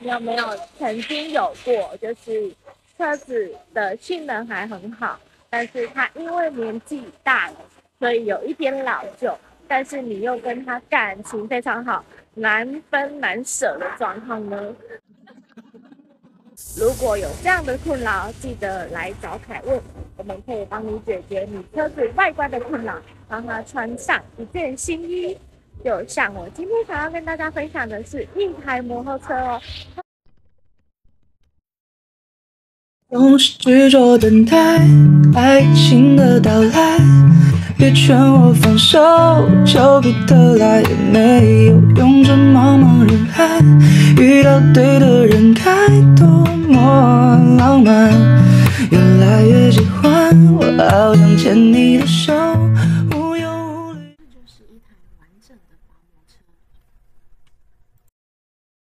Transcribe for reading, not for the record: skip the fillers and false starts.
你有没有曾经有过，就是车子的性能还很好，但是它因为年纪大了，所以有一点老旧，但是你又跟他感情非常好，难分难舍的状况呢？如果有这样的困扰，记得来找凯问，我们可以帮你解决你车子外观的困扰，帮他穿上一件新衣。就像我今天想要跟大家分享的是一台摩托车哦。 总是执着等待爱情的到来，别劝我放手，求不得来，也没有用。这茫茫人海，遇到对的人该多么浪漫。越来越喜欢，我好想牵你的手，无忧无虑。 这就是一台完整的保